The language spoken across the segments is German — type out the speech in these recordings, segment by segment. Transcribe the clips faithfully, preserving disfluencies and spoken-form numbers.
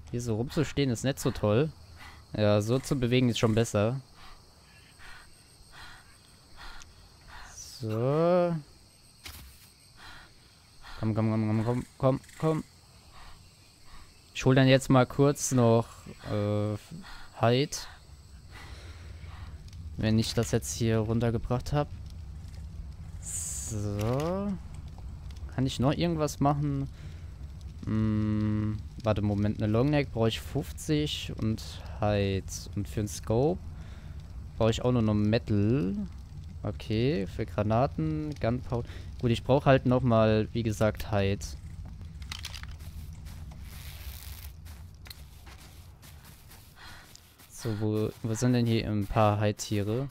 Hier so rumzustehen ist nicht so toll. Ja, so zu bewegen ist schon besser. So. Komm, komm, komm, komm, komm, komm, komm. Ich hole dann jetzt mal kurz noch äh, Hide. Wenn ich das jetzt hier runtergebracht habe. So. Kann ich noch irgendwas machen? Hm, warte, Moment. Eine Longneck brauche ich fünfzig und Hide. Und für den Scope brauche ich auch nur noch Metal. Okay, für Granaten, Gunpowder. Gut, ich brauche halt nochmal, wie gesagt, Hide. So, wo, wo sind denn hier ein paar Hide-Tiere?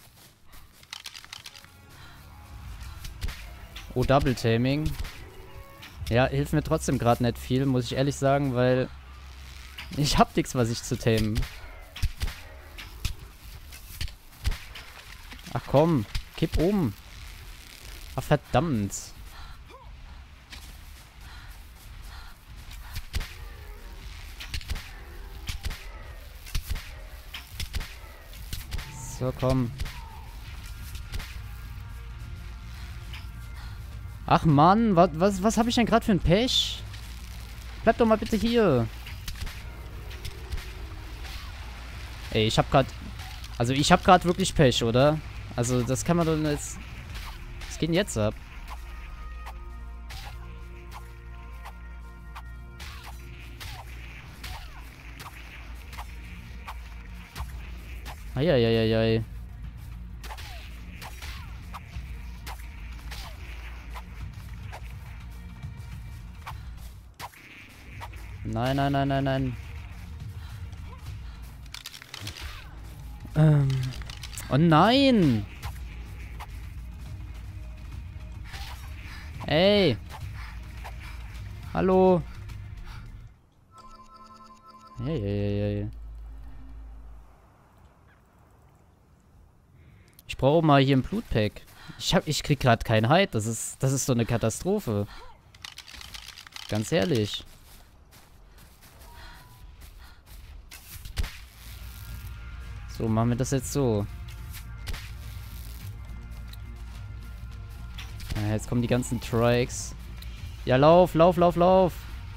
Oh, Double Taming. Ja, hilft mir trotzdem gerade nicht viel, muss ich ehrlich sagen, weil ich hab nichts, was ich zu tamen. Ach komm, kipp um. Ach verdammt. So, komm. Ach Mann, was, was, was habe ich denn gerade für ein Pech? Bleib doch mal bitte hier. Ey, ich hab grad... Also ich hab grad wirklich Pech, oder? Also das kann man doch jetzt... Was geht denn jetzt ab? Eieieiei. Nein, nein, nein, nein, nein. Ähm. Oh nein! Ey! Hallo! Hey, hey, hey. Ich brauche mal hier ein Blutpack. Ich hab, ich krieg gerade kein Hide. Das ist, das ist so eine Katastrophe. Ganz ehrlich. So, machen wir das jetzt so. Ja, jetzt kommen die ganzen Trikes. Ja, lauf, lauf, lauf, lauf.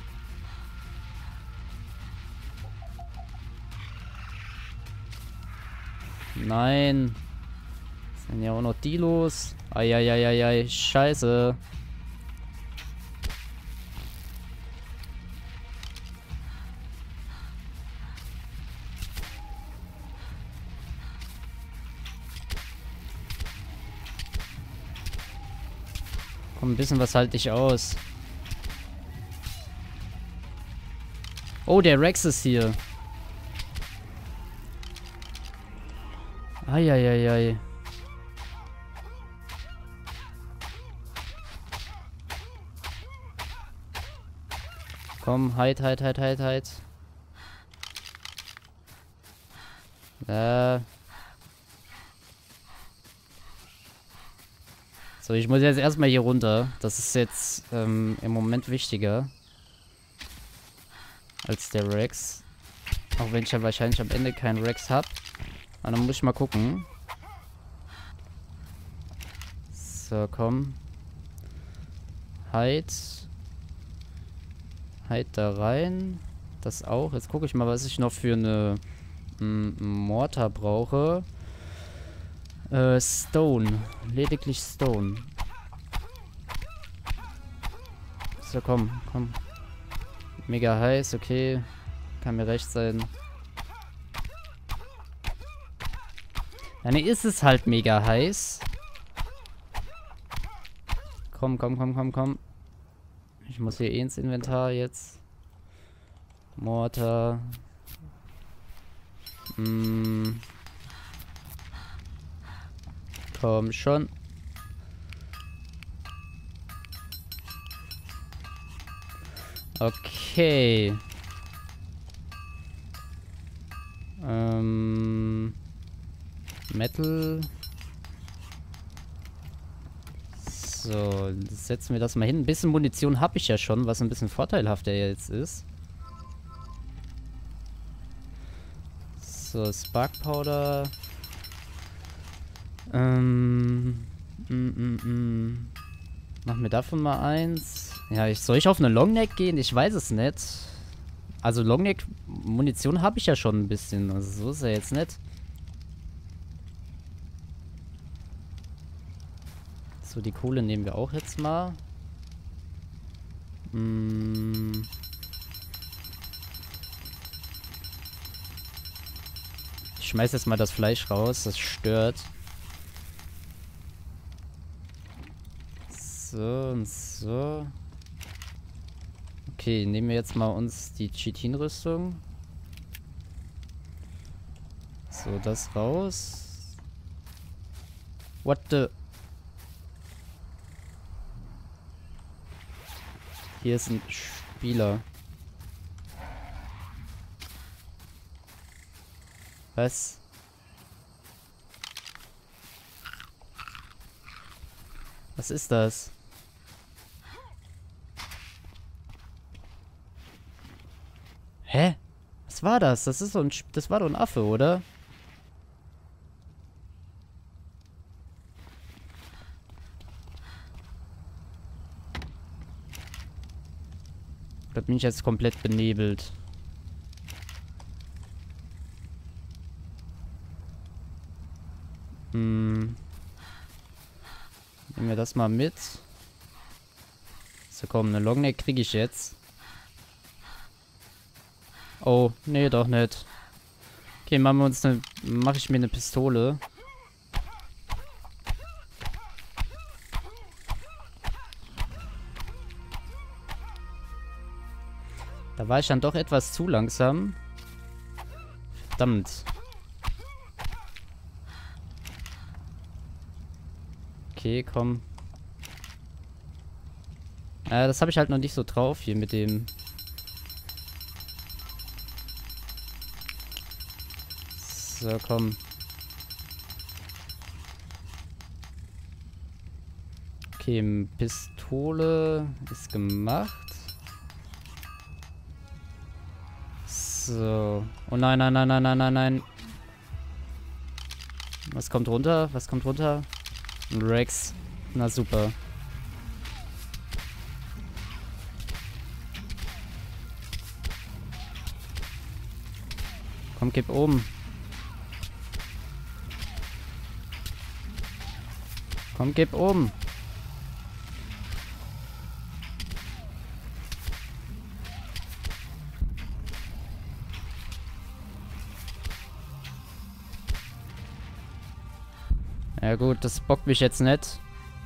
Nein. Sind ja auch noch die los. Eieieiei, scheiße. Komm, ein bisschen was halte ich aus. Oh, der Rex ist hier. Eieiei. Komm, halt, halt, halt, halt, halt. Äh. So, ich muss jetzt erstmal hier runter. Das ist jetzt ähm, im Moment wichtiger. Als der Rex. Auch wenn ich ja wahrscheinlich am Ende keinen Rex habe. Aber dann muss ich mal gucken. So, komm. Halt. Halt da rein. Das auch. Jetzt gucke ich mal, was ich noch für eine m, Mortar brauche. Äh, Stone. Lediglich Stone. So, komm, komm. Mega heiß, okay. Kann mir recht sein. Dann ist es halt mega heiß. Komm, komm, komm, komm, komm. Ich muss hier eh ins Inventar jetzt. Mortar. Mm. Komm schon. Okay. Ähm. Metal. So, setzen wir das mal hin. Ein bisschen Munition habe ich ja schon, was ein bisschen vorteilhafter jetzt ist. So, Spark Powder. Ähm. Mm, mm, mm. Machen wir davon mal eins. Ja, ich, soll ich auf eine Longneck gehen? Ich weiß es nicht. Also Longneck-Munition habe ich ja schon ein bisschen. Also so ist er jetzt nicht. So, die Kohle nehmen wir auch jetzt mal. Mm. Ich schmeiß jetzt mal das Fleisch raus, das stört. So und so. Okay, nehmen wir jetzt mal uns die Chitin-Rüstung. So, das raus. What the... Hier ist ein Spieler. Was? Was ist das? Hä? Was war das? Das ist so ein... Sch das war doch ein Affe, oder? Da bin ich jetzt komplett benebelt. Hm. Nehmen wir das mal mit. So, komm, eine Longneck kriege ich jetzt. Oh, nee, doch nicht. Okay, machen wir uns eine... Mache ich mir eine Pistole. Da war ich dann doch etwas zu langsam. Verdammt. Okay, komm. Äh, das habe ich halt noch nicht so drauf hier mit dem... So, komm. Okay, Pistole ist gemacht. So. Oh nein, nein, nein, nein, nein, nein, nein. Was kommt runter? Was kommt runter? Ein Rex. Na super. Komm, gib oben. Komm, gib oben. Ja gut, das bockt mich jetzt nicht.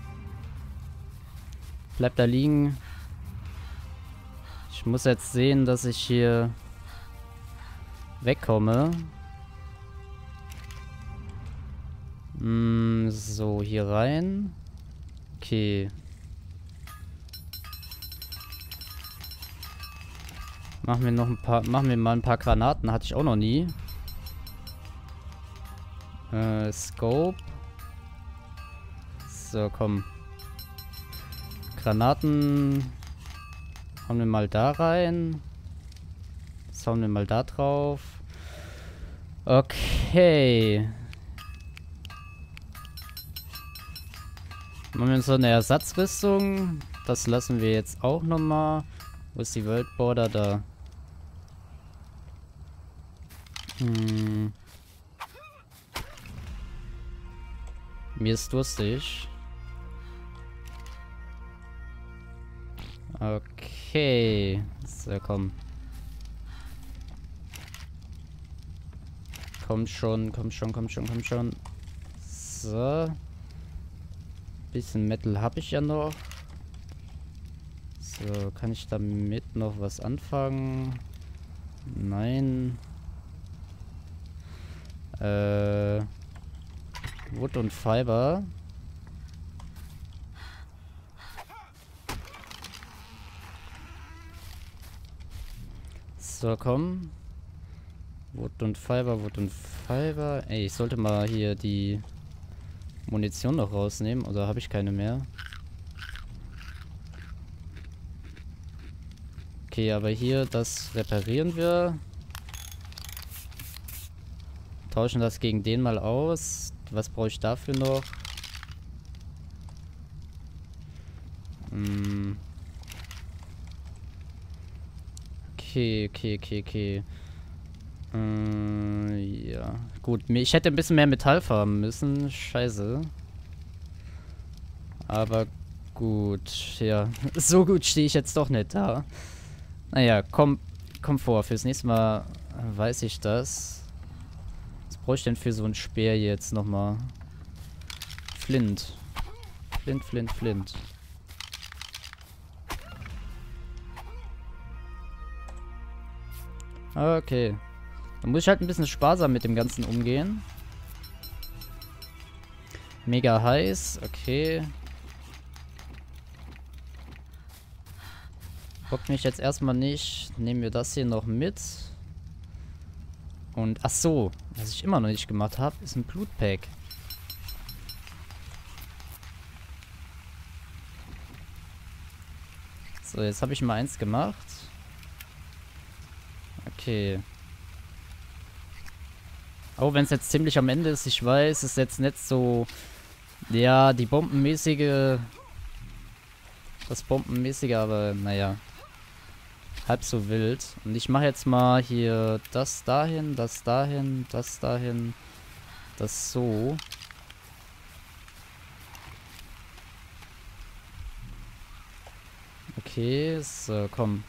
Bleib da liegen. Ich muss jetzt sehen, dass ich hier wegkomme. Mm, so, hier rein. Okay. Machen wir noch ein paar, machen wir mal ein paar Granaten, hatte ich auch noch nie. Äh, Scope. So, komm. Granaten hauen wir mal da rein. Das hauen wir mal da drauf. Okay. Machen wir uns so eine Ersatzrüstung. Das lassen wir jetzt auch nochmal. Wo ist die World Border da? Hm. Mir ist durstig. Okay. So, komm. Komm schon, komm schon, komm schon, komm schon. So. Bisschen Metal habe ich ja noch. So, kann ich damit noch was anfangen? Nein. Äh. Wood und Fiber. So, komm. Wood und Fiber, Wood und Fiber. Ey, ich sollte mal hier die Munition noch rausnehmen. Oder habe ich keine mehr? Okay, aber hier, das reparieren wir. Tauschen das gegen den mal aus. Was brauche ich dafür noch? Hm. Okay, okay, okay, okay. Äh, ja. Gut, ich hätte ein bisschen mehr Metall farmen müssen. Scheiße. Aber gut, ja. So gut stehe ich jetzt doch nicht da. Naja, komm, komm vor. Fürs nächste Mal weiß ich das. Was brauche ich denn für so ein Speer jetzt nochmal? Flint. Flint, Flint, Flint. Okay. Dann muss ich halt ein bisschen sparsam mit dem Ganzen umgehen. Mega heiß, okay. Bockt mich jetzt erstmal nicht. Nehmen wir das hier noch mit. Und, ach so, was ich immer noch nicht gemacht habe, ist ein Blutpack. So, jetzt habe ich mal eins gemacht. Okay. Auch wenn es jetzt ziemlich am Ende ist, ich weiß, ist jetzt nicht so, ja, die bombenmäßige, das bombenmäßige, aber naja, halb so wild. Und ich mache jetzt mal hier das dahin, das dahin, das dahin, das so. Okay, so, komm.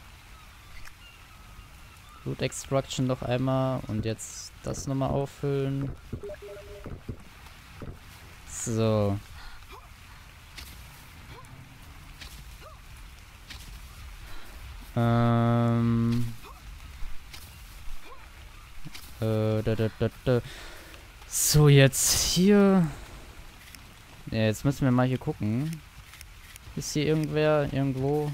Loot Extraction noch einmal und jetzt das nochmal auffüllen. So. Ähm. Äh, da, da, da, da. So, jetzt hier. Ja, jetzt müssen wir mal hier gucken. Ist hier irgendwer irgendwo?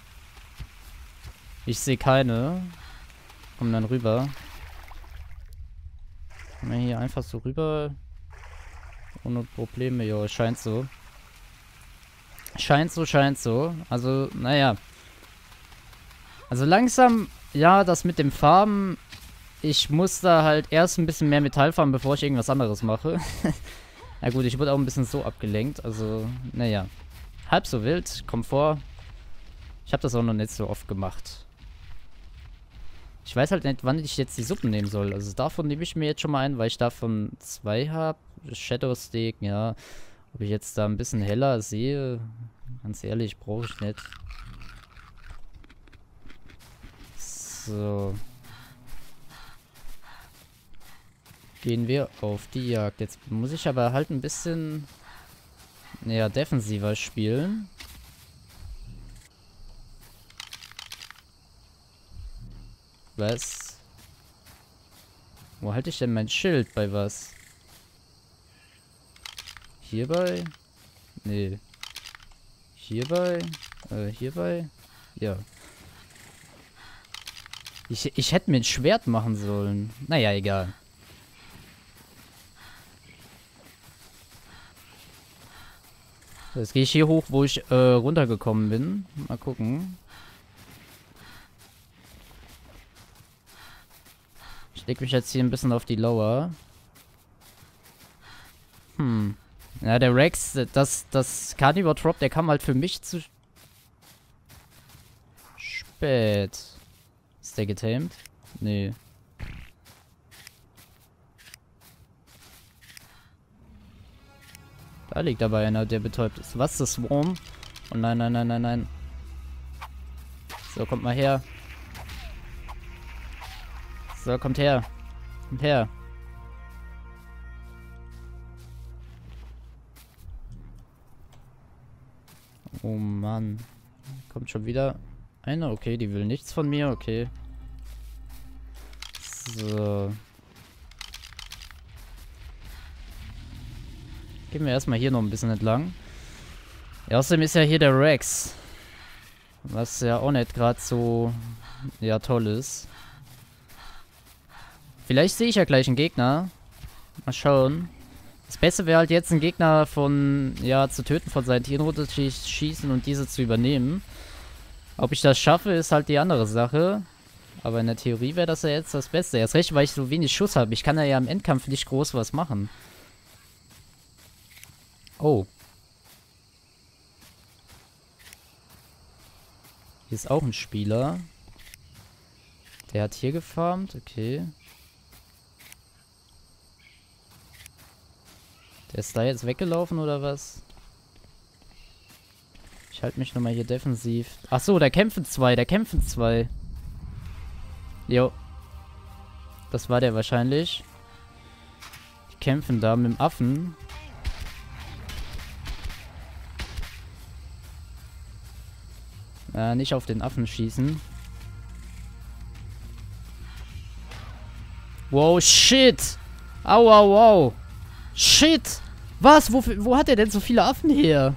Ich sehe keine. Kommen dann rüber. Kommen wir hier einfach so rüber. Ohne Probleme. Jo, scheint so. Scheint so, scheint so. Also, naja. Also langsam, ja, das mit dem Farben. Ich muss da halt erst ein bisschen mehr Metall farmen, bevor ich irgendwas anderes mache. Na gut, ich wurde auch ein bisschen so abgelenkt. Also, naja. Halb so wild. Komfort. Ich habe das auch noch nicht so oft gemacht. Ich weiß halt nicht, wann ich jetzt die Suppen nehmen soll. Also davon nehme ich mir jetzt schon mal ein, weil ich davon zwei habe. Shadow Steak, ja. Ob ich jetzt da ein bisschen heller sehe, ganz ehrlich, brauche ich nicht. So. Gehen wir auf die Jagd. Jetzt muss ich aber halt ein bisschen, ja, defensiver spielen. Was? Wo halte ich denn mein Schild? Bei was? Hierbei? Nee. Hierbei? Äh, hierbei? Ja. Ich, ich hätte mir ein Schwert machen sollen. Naja, egal. Jetzt gehe ich hier hoch, wo ich äh, runtergekommen bin. Mal gucken. Ich leg mich jetzt hier ein bisschen auf die Lower. Hm. Ja, der Rex, das, das Carnivore Drop, der kam halt für mich zu spät. Ist der getamed? Nee. Da liegt aber einer, der betäubt ist. Was, das Swarm? Oh nein, nein, nein, nein, nein. So, kommt mal her. So, kommt her. Kommt her. Oh Mann. Kommt schon wieder eine. Okay, die will nichts von mir. Okay. So. Gehen wir erstmal hier noch ein bisschen entlang. Ja, außerdem ist ja hier der Rex. Was ja auch nicht gerade so, ja, toll ist. Vielleicht sehe ich ja gleich einen Gegner. Mal schauen. Das Beste wäre halt jetzt einen Gegner von, ja, zu töten, von seinen Tieren runter zu schießen und diese zu übernehmen. Ob ich das schaffe, ist halt die andere Sache. Aber in der Theorie wäre das ja jetzt das Beste. Erst recht, weil ich so wenig Schuss habe. Ich kann ja im Endkampf nicht groß was machen. Oh. Hier ist auch ein Spieler. Der hat hier gefarmt. Okay. Der ist da jetzt weggelaufen oder was? Ich halte mich nochmal hier defensiv. Ach so, da kämpfen zwei. Da kämpfen zwei. Jo. Das war der wahrscheinlich. Die kämpfen da mit dem Affen. Äh, nicht auf den Affen schießen. Wow, shit. Au, au, au. Shit. Was? Wo, wo hat er denn so viele Affen her?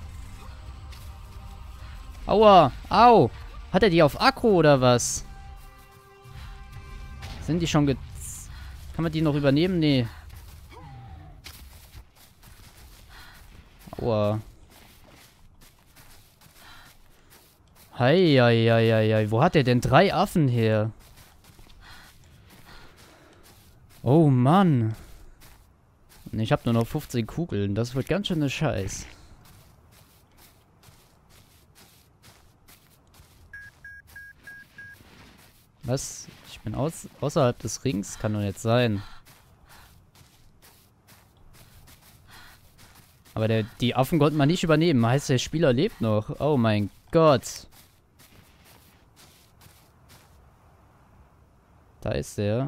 Aua. Au. Hat er die auf Aggro oder was? Sind die schon ge... Kann man die noch übernehmen? Nee. Aua. Hei, hei, hei, hei, hei. Wo hat er denn drei Affen her? Oh Mann. Ich habe nur noch fünfzehn Kugeln. Das wird ganz schön eine Scheiß. Was? Ich bin aus außerhalb des Rings? Kann doch nicht sein. Aber der, die Affen konnte man nicht übernehmen. Heißt, der Spieler lebt noch. Oh mein Gott. Da ist er.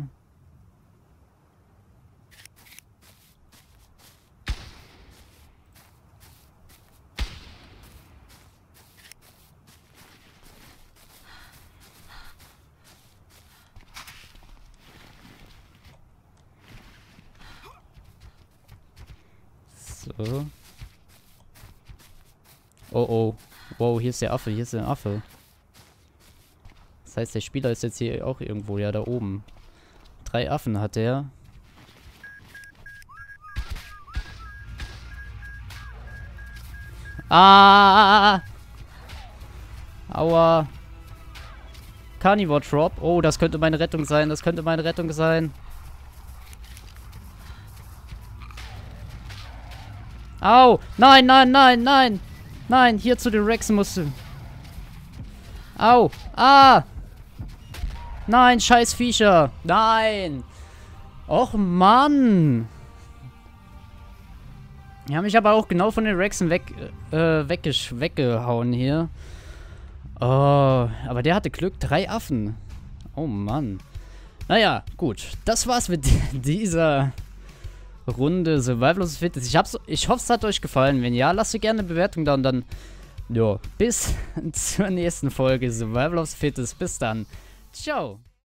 So. Oh oh. Wow, hier ist der Affe, hier ist der Affe. Das heißt, der Spieler ist jetzt hier auch irgendwo, ja, da oben. Drei Affen hat er. Ah! Aua. Carnivore Drop. Oh, das könnte meine Rettung sein. Das könnte meine Rettung sein. Au! Nein, nein, nein, nein! Nein, hier zu den Rexen musst du. Au! Ah! Nein, scheiß Viecher! Nein! Och, Mann! Die haben mich aber auch genau von den Rexen weg, äh, weggesch weggehauen hier. Oh, aber der hatte Glück. Drei Affen. Oh, Mann. Naja, gut. Das war's mit dieser Runde Survival of the Fittest. Ich, hab's, ich hoffe, es hat euch gefallen. Wenn ja, lasst ihr gerne eine Bewertung da und dann, ja, bis zur nächsten Folge Survival of the Fittest. Bis dann. Ciao.